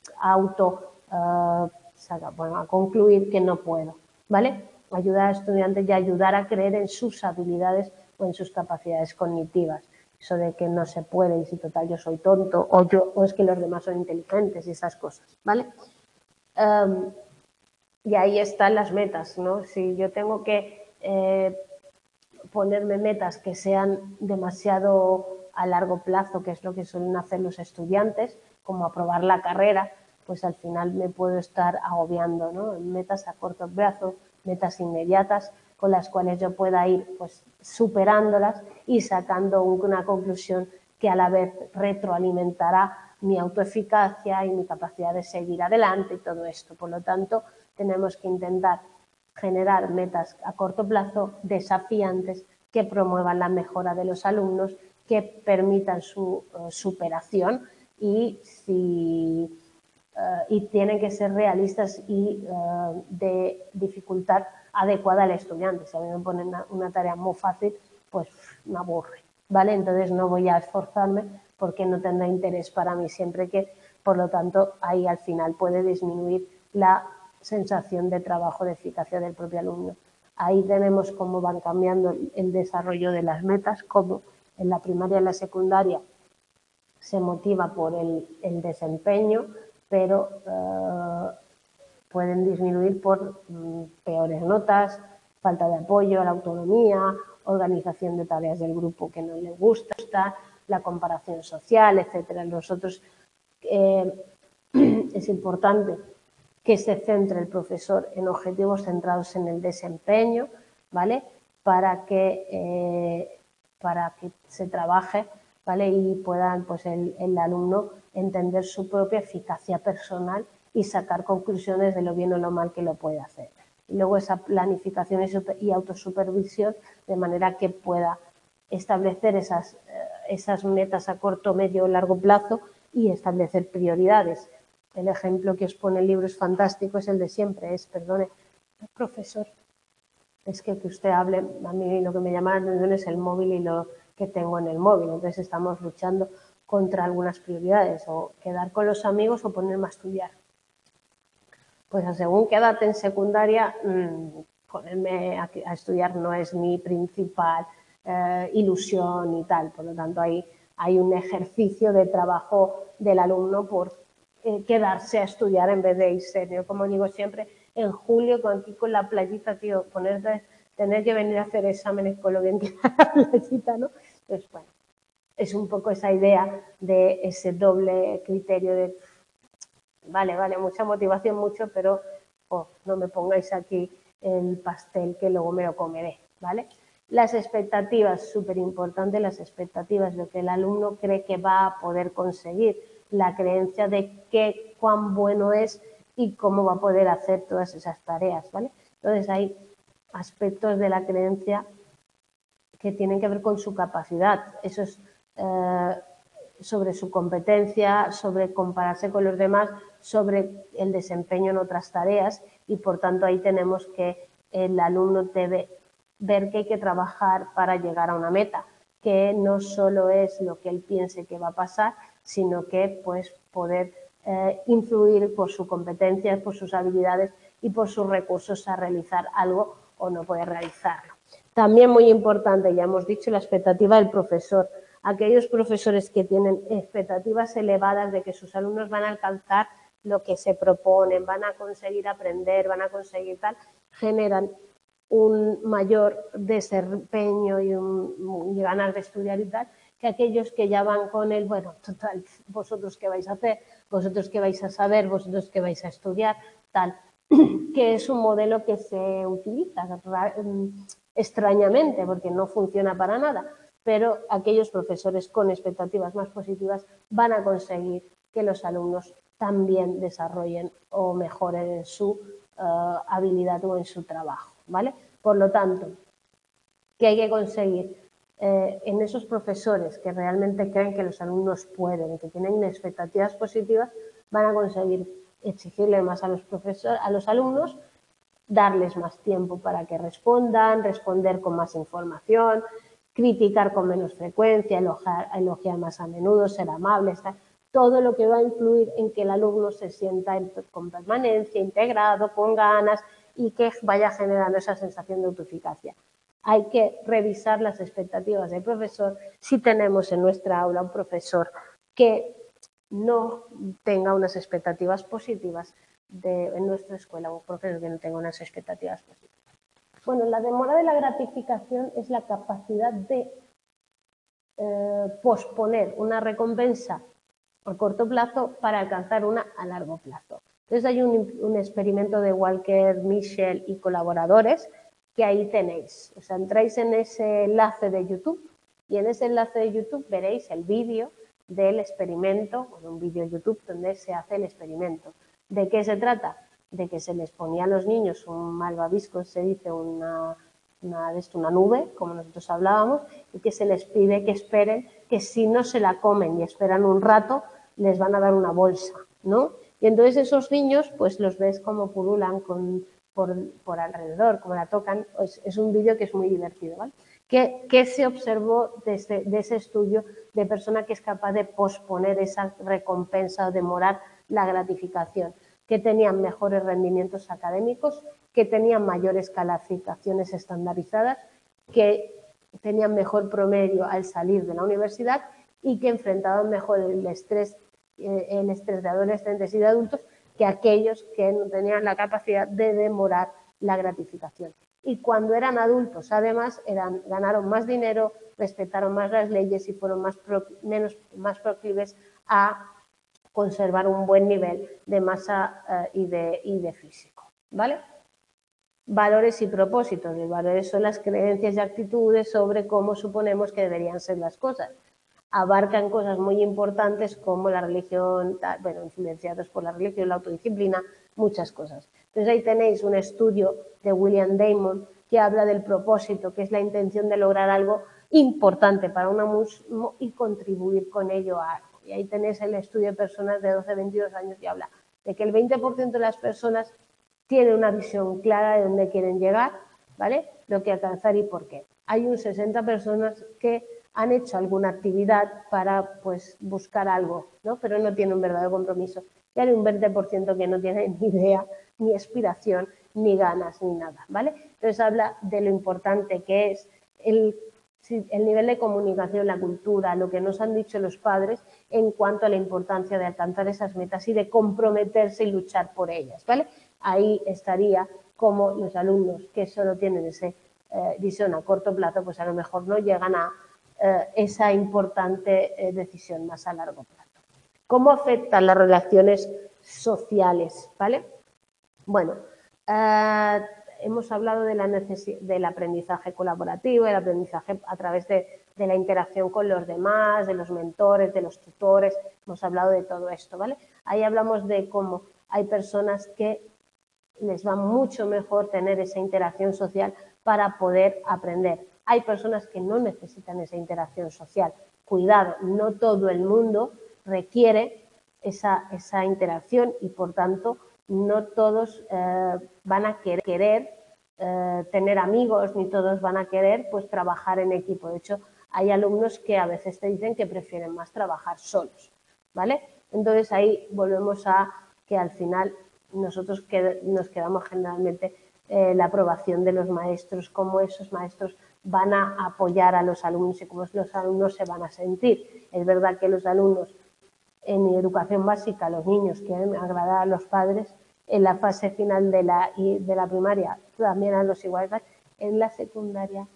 a concluir que no puedo, ¿vale? Ayudar a estudiantes y ayudar a creer en sus habilidades o en sus capacidades cognitivas. Eso de que no se puede y si total yo soy tonto o es que los demás son inteligentes y esas cosas, ¿vale? Y ahí están las metas, ¿no? Si yo tengo que ponerme metas que sean demasiado a largo plazo, que es lo que suelen hacer los estudiantes, como aprobar la carrera, pues al final me puedo estar agobiando, ¿no? Metas a corto plazo, metas inmediatas, con las cuales yo pueda ir pues, superándolas y sacando una conclusión que a la vez retroalimentará mi autoeficacia y mi capacidad de seguir adelante y todo esto. Por lo tanto, tenemos que intentar generar metas a corto plazo desafiantes que promuevan la mejora de los alumnos, que permitan su superación y tienen que ser realistas y de dificultad adecuada al estudiante. Si a mí me ponen una tarea muy fácil, pues me aburre, ¿vale? Entonces no voy a esforzarme porque no tendrá interés para mí, siempre que, por lo tanto, ahí al final puede disminuir la sensación de trabajo, de eficacia del propio alumno. Ahí tenemos cómo van cambiando el desarrollo de las metas, cómo en la primaria y en la secundaria se motiva por el desempeño, pero pueden disminuir por peores notas, falta de apoyo a la autonomía, organización de tareas del grupo que no le gusta, la comparación social, etcétera. Nosotros es importante que se centre el profesor en objetivos centrados en el desempeño, ¿vale? Para que se trabaje, ¿vale? Y pueda pues, el alumno entender su propia eficacia personal y sacar conclusiones de lo bien o lo mal que lo puede hacer. Y luego esa planificación y autosupervisión de manera que pueda establecer esas metas a corto, medio o largo plazo y establecer prioridades. El ejemplo que os pone el libro es fantástico, es el de siempre, es, perdone, profesor, es que usted hable, a mí lo que me llama la atención es el móvil y lo que tengo en el móvil, entonces estamos luchando contra algunas prioridades, o quedar con los amigos o ponerme a estudiar. Pues según qué edad en secundaria, ponerme a estudiar no es mi principal ilusión y tal, por lo tanto hay un ejercicio de trabajo del alumno por quedarse a estudiar en vez de irse. Yo, como digo siempre, en julio aquí con la playita, tío, tener que venir a hacer exámenes con lo bien que da la playita, ¿no? Entonces, bueno, es un poco esa idea de ese doble criterio de vale, mucha motivación, mucho, pero no me pongáis aquí el pastel que luego me lo comeré, ¿vale? Las expectativas, súper importante, las expectativas, lo que el alumno cree que va a poder conseguir, la creencia de cuán bueno es y cómo va a poder hacer todas esas tareas, ¿vale? Entonces hay aspectos de la creencia que tienen que ver con su capacidad, eso es sobre su competencia, sobre compararse con los demás, sobre el desempeño en otras tareas y por tanto ahí tenemos que el alumno debe ver que hay que trabajar para llegar a una meta, que no solo es lo que él piense que va a pasar, sino que pues poder influir por su competencia, por sus habilidades y por sus recursos a realizar algo o no poder realizarlo. También muy importante, ya hemos dicho, la expectativa del profesor. Aquellos profesores que tienen expectativas elevadas de que sus alumnos van a alcanzar lo que se proponen, van a conseguir aprender, van a conseguir tal, generan un mayor desempeño y ganas de estudiar y tal, que aquellos que ya van con el, bueno, total, vosotros qué vais a hacer, vosotros qué vais a saber, vosotros qué vais a estudiar, tal, que es un modelo que se utiliza extrañamente porque no funciona para nada, pero aquellos profesores con expectativas más positivas van a conseguir que los alumnos también desarrollen o mejoren en su habilidad o en su trabajo, ¿vale? Por lo tanto, ¿qué hay que conseguir? En esos profesores que realmente creen que los alumnos pueden, que tienen expectativas positivas, van a conseguir exigirle más a los alumnos, darles más tiempo para que respondan, responder con más información, criticar con menos frecuencia, elogiar más a menudo, ser amables, todo lo que va a influir en que el alumno se sienta con permanencia, integrado, con ganas y que vaya generando esa sensación de autoeficacia. Hay que revisar las expectativas del profesor si tenemos en nuestra aula un profesor que no tenga unas expectativas positivas en nuestra escuela, un profesor que no tenga unas expectativas positivas. Bueno, la demora de la gratificación es la capacidad de posponer una recompensa a corto plazo para alcanzar una a largo plazo. Entonces hay un experimento de Walker, Mischel y colaboradores que ahí tenéis. Os entráis en ese enlace de YouTube y en ese enlace de YouTube veréis el vídeo del experimento, un vídeo de YouTube donde se hace el experimento. ¿De qué se trata? De que se les ponía a los niños un malvavisco, se dice una nube, como nosotros hablábamos, y que se les pide que esperen, que si no se la comen y esperan un rato, les van a dar una bolsa, ¿no? Y entonces esos niños, pues los ves como purulan por alrededor, como la tocan. Pues es un vídeo que es muy divertido, ¿vale? ¿Qué se observó de ese estudio de persona que es capaz de posponer esa recompensa o demorar la gratificación? Que tenían mejores rendimientos académicos, que tenían mayores calificaciones estandarizadas, que tenían mejor promedio al salir de la universidad y que enfrentaban mejor el estrés de adolescentes y de adultos que aquellos que no tenían la capacidad de demorar la gratificación. Y cuando eran adultos, además, ganaron más dinero, respetaron más las leyes y fueron más proclives a conservar un buen nivel de masa y de físico, ¿vale? Valores y propósitos. Los valores son las creencias y actitudes sobre cómo suponemos que deberían ser las cosas. Abarcan cosas muy importantes como la religión, bueno, influenciados por la religión, la autodisciplina, muchas cosas. Entonces ahí tenéis un estudio de William Damon que habla del propósito, que es la intención de lograr algo importante para uno mismo y contribuir con ello a algo. Y ahí tenéis el estudio de personas de 12-22 años y habla de que el 20% de las personas tiene una visión clara de dónde quieren llegar, ¿vale? Lo que alcanzar y por qué. Hay un 60 personas que han hecho alguna actividad para pues, buscar algo, ¿no? Pero no tienen un verdadero compromiso. Y hay un 20% que no tiene ni idea, ni aspiración, ni ganas, ni nada, ¿vale? Entonces habla de lo importante que es el nivel de comunicación, la cultura, lo que nos han dicho los padres en cuanto a la importancia de alcanzar esas metas y de comprometerse y luchar por ellas, ¿vale? Ahí estaría como los alumnos que solo tienen esa visión a corto plazo, pues a lo mejor no llegan a esa importante decisión más a largo plazo. ¿Cómo afectan las relaciones sociales? ¿Vale? Bueno, hemos hablado del aprendizaje colaborativo, el aprendizaje a través de la interacción con los demás, de los mentores, de los tutores, hemos hablado de todo esto, ¿vale? Ahí hablamos de cómo hay personas que les va mucho mejor tener esa interacción social para poder aprender. Hay personas que no necesitan esa interacción social. Cuidado, no todo el mundo requiere esa interacción y, por tanto, no todos van a querer tener amigos, ni todos van a querer pues, trabajar en equipo. De hecho, hay alumnos que a veces te dicen que prefieren más trabajar solos, ¿vale? Entonces, ahí volvemos a que al final nosotros nos quedamos generalmente la aprobación de los maestros, cómo esos maestros van a apoyar a los alumnos y cómo los alumnos se van a sentir. Es verdad que los alumnos en educación básica, los niños quieren agradar a los padres, en la fase final de la primaria también a los iguales, en la secundaria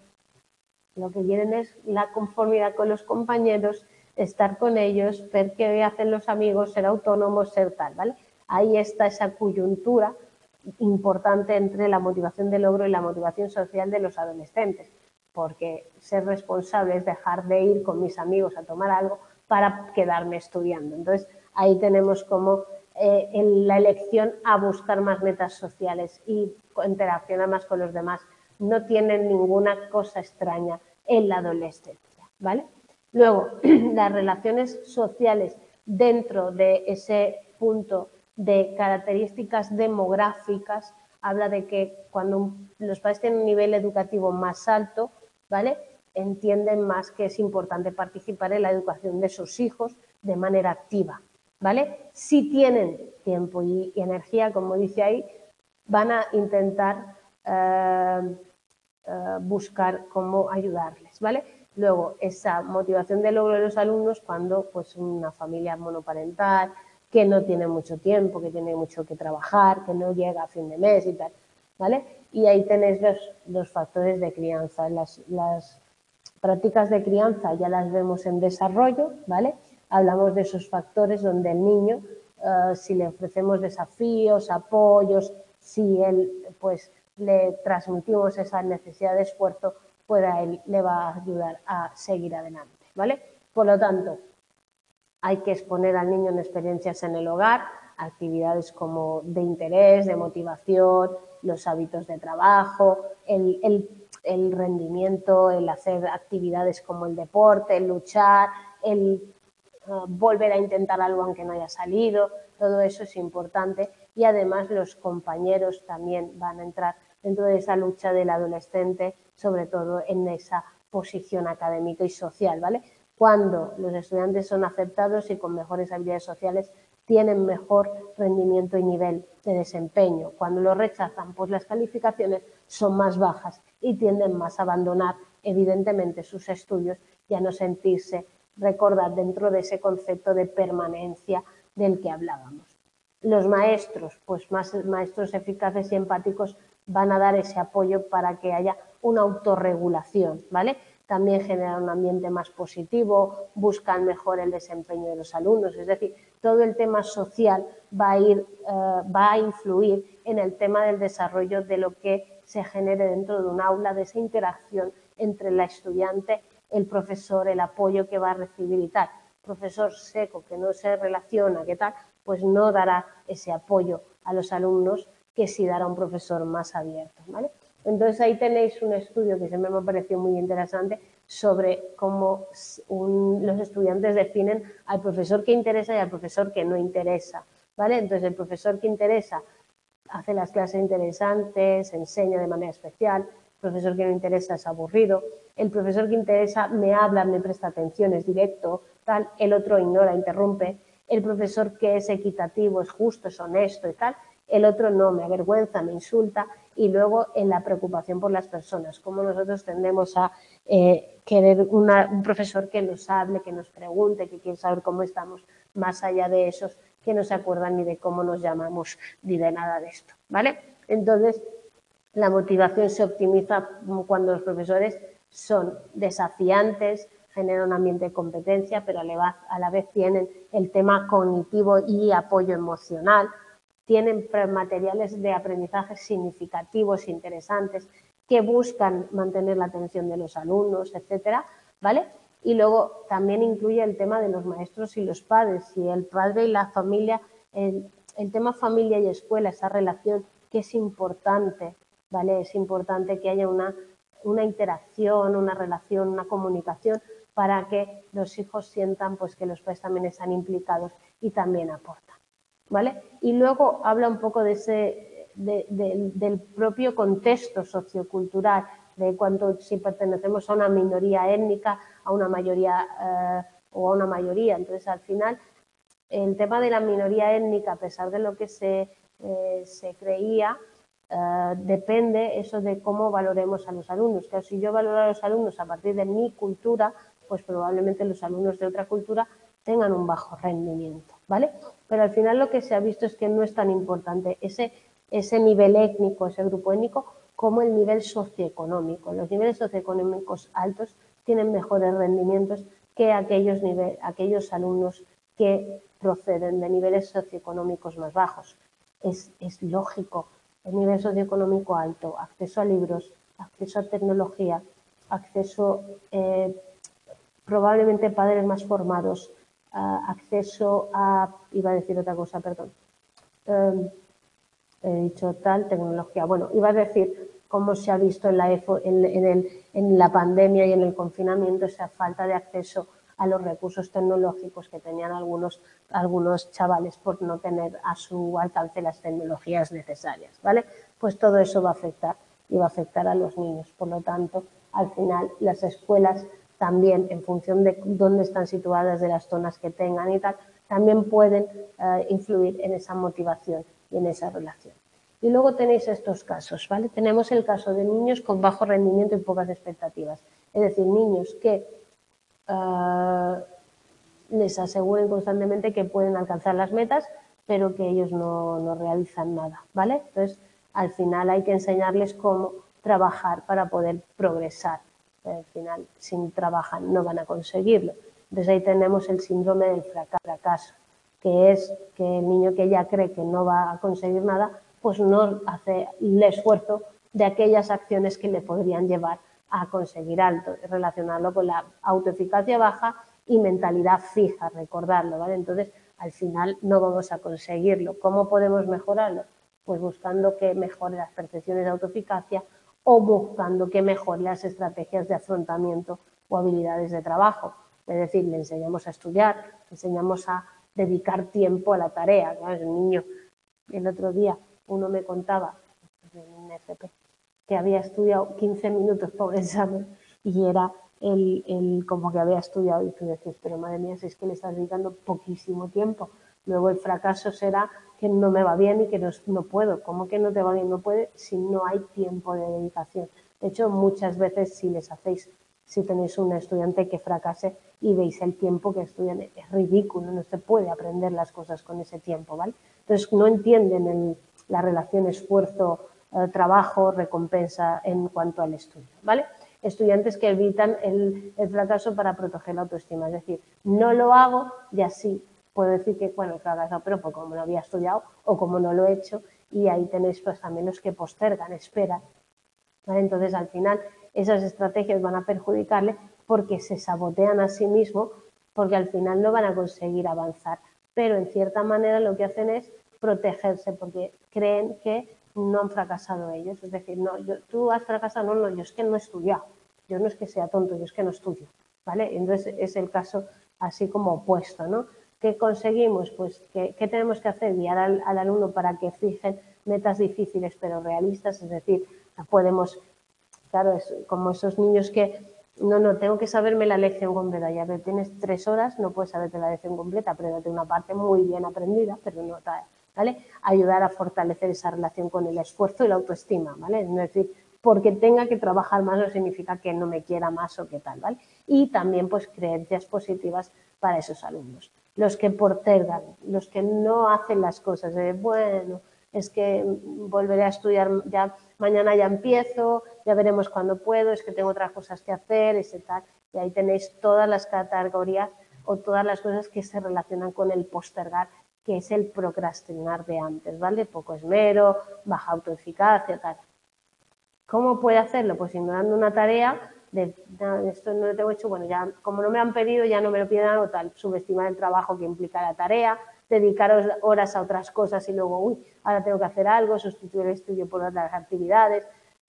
lo que quieren es la conformidad con los compañeros, estar con ellos, ver qué hacen los amigos, ser autónomos, ser tal, ¿vale? Ahí está esa coyuntura importante entre la motivación de logro y la motivación social de los adolescentes, porque ser responsable es dejar de ir con mis amigos a tomar algo para quedarme estudiando. Entonces, ahí tenemos como la elección a buscar más metas sociales y interaccionar más con los demás. No tienen ninguna cosa extraña en la adolescencia, ¿vale? Luego, las relaciones sociales dentro de ese punto de características demográficas, habla de que cuando los padres tienen un nivel educativo más alto, ¿vale? Entienden más que es importante participar en la educación de sus hijos de manera activa, ¿vale? Si tienen tiempo y energía, como dice ahí, van a intentar buscar cómo ayudarles, ¿vale? Luego, esa motivación de logro de los alumnos cuando pues una familia monoparental, que no tiene mucho tiempo, que tiene mucho que trabajar, que no llega a fin de mes y tal, ¿vale? Y ahí tenéis los factores de crianza. Las prácticas de crianza ya las vemos en desarrollo, ¿vale? Hablamos de esos factores donde el niño, si le ofrecemos desafíos, apoyos, si él pues le transmitimos esa necesidad de esfuerzo, pues a él le va a ayudar a seguir adelante, ¿vale? Por lo tanto, hay que exponer al niño en experiencias en el hogar, actividades como de interés, de motivación, los hábitos de trabajo, el rendimiento, el hacer actividades como el deporte, el luchar, el volver a intentar algo aunque no haya salido, todo eso es importante y además los compañeros también van a entrar dentro de esa lucha del adolescente, sobre todo en esa posición académica y social, ¿vale? Cuando los estudiantes son aceptados y con mejores habilidades sociales, tienen mejor rendimiento y nivel de desempeño. Cuando lo rechazan, pues las calificaciones son más bajas y tienden más a abandonar, evidentemente, sus estudios y a no sentirse recordar dentro de ese concepto de permanencia del que hablábamos. Los maestros, pues más maestros eficaces y empáticos van a dar ese apoyo para que haya una autorregulación, ¿vale? También generan un ambiente más positivo, buscan mejor el desempeño de los alumnos, es decir, todo el tema social va a influir en el tema del desarrollo de lo que se genere dentro de un aula, de esa interacción entre la estudiante, el profesor, el apoyo que va a recibir y tal. Profesor seco que no se relaciona, ¿qué tal? Pues no dará ese apoyo a los alumnos que sí dará un profesor más abierto, ¿vale? Entonces ahí tenéis un estudio que siempre me ha parecido muy interesante sobre cómo los estudiantes definen al profesor que interesa y al profesor que no interesa, ¿vale? Entonces, el profesor que interesa hace las clases interesantes, enseña de manera especial, el profesor que no interesa es aburrido, el profesor que interesa me habla, me presta atención, es directo, tal, el otro ignora, interrumpe, el profesor que es equitativo, es justo, es honesto y tal, el otro no, me avergüenza, me insulta, y luego en la preocupación por las personas, como nosotros tendemos a querer un profesor que nos hable, que nos pregunte, que quiere saber cómo estamos, más allá de esos que no se acuerdan ni de cómo nos llamamos ni de nada de esto, ¿vale? Entonces, la motivación se optimiza cuando los profesores son desafiantes, generan un ambiente de competencia, pero a la vez tienen el tema cognitivo y apoyo emocional, tienen materiales de aprendizaje significativos, interesantes, que buscan mantener la atención de los alumnos, etcétera, ¿vale? Y luego también incluye el tema de los maestros y los padres, si el padre y la familia, el tema familia y escuela, esa relación que es importante, ¿vale? Es importante que haya una interacción, una relación, una comunicación para que los hijos sientan pues, que los padres también están implicados y también aportan, ¿vale? Y luego habla un poco de del propio contexto sociocultural, de cuánto si pertenecemos a una minoría étnica, a una mayoría o a una mayoría. Entonces, al final, el tema de la minoría étnica, a pesar de lo que se creía, depende eso de cómo valoremos a los alumnos. Claro, si yo valoro a los alumnos a partir de mi cultura, pues probablemente los alumnos de otra cultura tengan un bajo rendimiento, ¿vale? Pero al final lo que se ha visto es que no es tan importante ese nivel étnico, ese grupo étnico, como el nivel socioeconómico. Los niveles socioeconómicos altos tienen mejores rendimientos que aquellos alumnos que proceden de niveles socioeconómicos más bajos. Es lógico, el nivel socioeconómico alto, acceso a libros, acceso a tecnología, acceso probablemente padres más formados, acceso a, iba a decir otra cosa, perdón, he dicho tal, tecnología, bueno, iba a decir cómo se ha visto en la pandemia y en el confinamiento esa falta de acceso a los recursos tecnológicos que tenían algunos chavales por no tener a su alcance las tecnologías necesarias, ¿vale? Pues todo eso va a afectar y va a afectar a los niños. Por lo tanto, al final, las escuelas también, en función de dónde están situadas, de las zonas que tengan y tal, también pueden influir en esa motivación y en esa relación. Y luego tenéis estos casos, ¿vale? Tenemos el caso de niños con bajo rendimiento y pocas expectativas. Es decir, niños que les aseguren constantemente que pueden alcanzar las metas, pero que ellos no realizan nada, ¿vale? Entonces, al final hay que enseñarles cómo trabajar para poder progresar. Al final, si trabajan, no van a conseguirlo. Entonces, ahí tenemos el síndrome del fracaso, que es que el niño que ya cree que no va a conseguir nada, pues no hace el esfuerzo de aquellas acciones que le podrían llevar a conseguir algo, relacionarlo con la autoeficacia baja y mentalidad fija, recordarlo, ¿vale? Entonces, al final no vamos a conseguirlo. ¿Cómo podemos mejorarlo? Pues buscando que mejore las percepciones de autoeficacia o buscando que mejore las estrategias de afrontamiento o habilidades de trabajo. Es decir, le enseñamos a estudiar, le enseñamos a dedicar tiempo a la tarea. Claro, el niño, el otro día uno me contaba, en un FP, que había estudiado 15 minutos por examen y era como que había estudiado y tú decís, pero madre mía, si es que le estás dedicando poquísimo tiempo. Luego el fracaso será que no me va bien y que no puedo. ¿Cómo que no te va bien? No puede si no hay tiempo de dedicación. De hecho, muchas veces si tenéis un estudiante que fracase y veis el tiempo que estudian, es ridículo, no se puede aprender las cosas con ese tiempo, ¿vale? Entonces no entienden la relación esfuerzo-trabajo, recompensa en cuanto al estudio, ¿vale? Estudiantes que evitan el fracaso para proteger la autoestima, es decir, no lo hago y así puedo decir que, bueno, he fracasado, pero pues como no había estudiado o como no lo he hecho, y ahí tenéis pues también los que postergan, esperan, ¿vale? Entonces al final esas estrategias van a perjudicarle porque se sabotean a sí mismos, porque al final no van a conseguir avanzar, pero en cierta manera lo que hacen es protegerse porque creen que no han fracasado ellos, es decir, no, tú has fracasado, no, yo es que no he estudiado, yo no es que sea tonto, yo es que no estudio, ¿vale? Entonces es el caso así como opuesto, ¿no? ¿Qué conseguimos? Pues ¿qué tenemos que hacer? Guiar al alumno para que fijen metas difíciles pero realistas, es decir, podemos, claro, es como esos niños que no, tengo que saberme la lección completa, ya que tienes 3 horas, no puedes saberte la lección completa, apréndete una parte muy bien aprendida, pero no tal, ¿vale? Ayudar a fortalecer esa relación con el esfuerzo y la autoestima, ¿vale? Es decir, porque tenga que trabajar más no significa que no me quiera más o qué tal, ¿vale? Y también, pues, creencias positivas para esos alumnos. Los que postergan, los que no hacen las cosas, bueno, es que volveré a estudiar, ya mañana ya empiezo, ya veremos cuándo puedo, es que tengo otras cosas que hacer, ese tal. Y ahí tenéis todas las categorías o todas las cosas que se relacionan con el postergar, que es el procrastinar de antes, ¿vale? Poco esmero, baja autoeficacia, tal. ¿Cómo puede hacerlo? Pues ignorando una tarea, esto no lo tengo hecho, bueno, ya como no me han pedido, ya no me lo piden o tal, subestimar el trabajo que implica la tarea, dedicaros horas a otras cosas y luego, uy, ahora tengo que hacer algo, sustituir el estudio por otras actividades,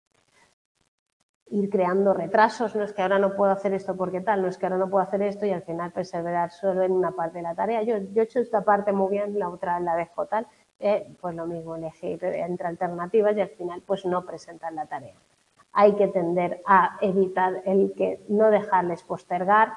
ir creando retrasos, no es que ahora no puedo hacer esto porque tal, no es que ahora no puedo hacer esto y al final perseverar solo en una parte de la tarea. Yo he hecho esta parte muy bien, la otra la dejo tal, pues lo mismo, elegir entre alternativas y al final pues no presentar la tarea. Hay que tender a evitar el que no dejarles postergar,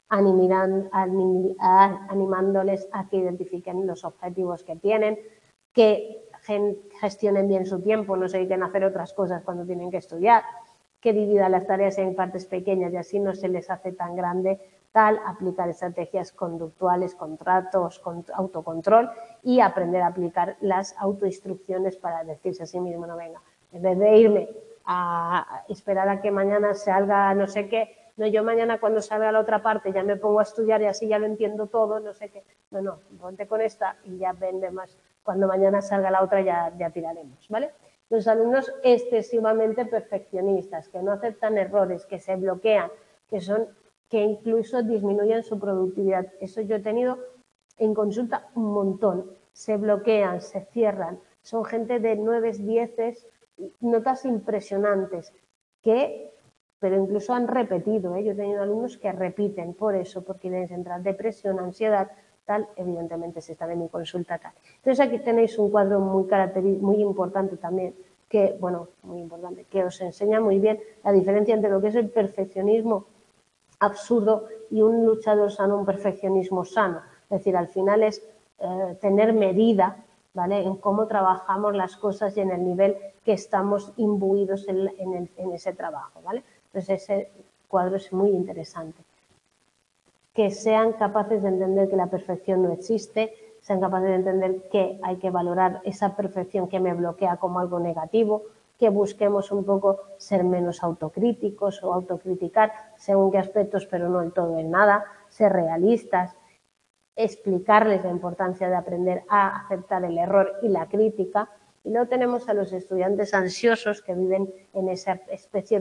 animándoles a que identifiquen los objetivos que tienen, que gestionen bien su tiempo, no se dediquen a hacer otras cosas cuando tienen que estudiar, que dividan las tareas en partes pequeñas y así no se les hace tan grande, tal, aplicar estrategias conductuales, contratos, autocontrol y aprender a aplicar las autoinstrucciones para decirse a sí mismo, no, venga, en vez de irme a esperar a que mañana salga no sé qué, no, yo mañana cuando salga la otra parte ya me pongo a estudiar y así ya lo entiendo todo, no sé qué, no, ponte con esta y ya vende más, cuando mañana salga la otra ya tiraremos, ¿vale? Los alumnos excesivamente perfeccionistas, que no aceptan errores, que se bloquean, que incluso disminuyen su productividad. Eso yo he tenido en consulta un montón. Se bloquean, se cierran, son gente de 9, 10, notas impresionantes, pero incluso han repetido. Yo he tenido alumnos que repiten por eso, porque les entra depresión, ansiedad, tal, evidentemente si están en mi consulta tal. Entonces aquí tenéis un cuadro muy importante también, que, bueno, muy importante, que os enseña muy bien la diferencia entre lo que es el perfeccionismo absurdo y un luchador sano, un perfeccionismo sano. Es decir, al final es tener medida, ¿vale?, en cómo trabajamos las cosas y en el nivel que estamos imbuidos en ese trabajo, ¿vale? Entonces ese cuadro es muy interesante. Que sean capaces de entender que la perfección no existe, sean capaces de entender que hay que valorar esa perfección que me bloquea como algo negativo, que busquemos un poco ser menos autocríticos o autocriticar según qué aspectos, pero no en todo, en nada, ser realistas, explicarles la importancia de aprender a aceptar el error y la crítica. Y luego tenemos a los estudiantes ansiosos que viven en esa especie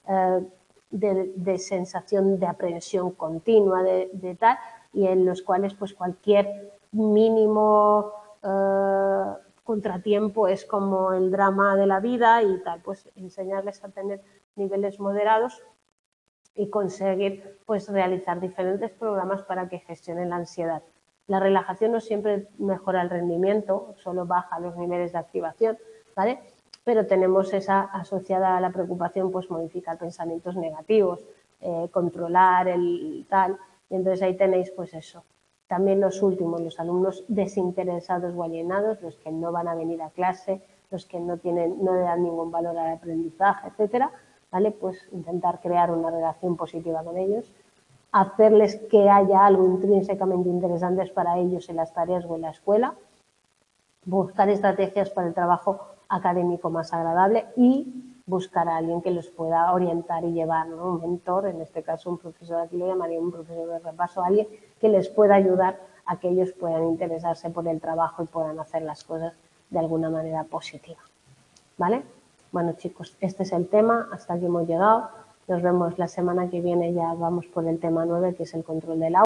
de sensación de aprensión continua, de tal, y en los cuales pues cualquier mínimo contratiempo es como el drama de la vida y tal, pues enseñarles a tener niveles moderados y conseguir pues realizar diferentes programas para que gestionen la ansiedad. La relajación no siempre mejora el rendimiento, solo baja los niveles de activación, ¿vale? Pero tenemos esa asociada a la preocupación, pues modificar pensamientos negativos, controlar el tal, y entonces ahí tenéis pues eso. También los últimos, los alumnos desinteresados o alienados, los que no van a venir a clase, los que no le dan ningún valor al aprendizaje, etcétera, ¿vale? Pues intentar crear una relación positiva con ellos, hacerles que haya algo intrínsecamente interesante para ellos en las tareas o en la escuela, buscar estrategias para el trabajo académico más agradable y buscar a alguien que los pueda orientar y llevar, ¿no? Un mentor, en este caso un profesor, aquí lo llamaría un profesor de repaso, alguien que les pueda ayudar a que ellos puedan interesarse por el trabajo y puedan hacer las cosas de alguna manera positiva, ¿vale? Bueno, chicos, este es el tema, hasta aquí hemos llegado. Nos vemos la semana que viene, ya vamos por el tema 9, que es el control del aula.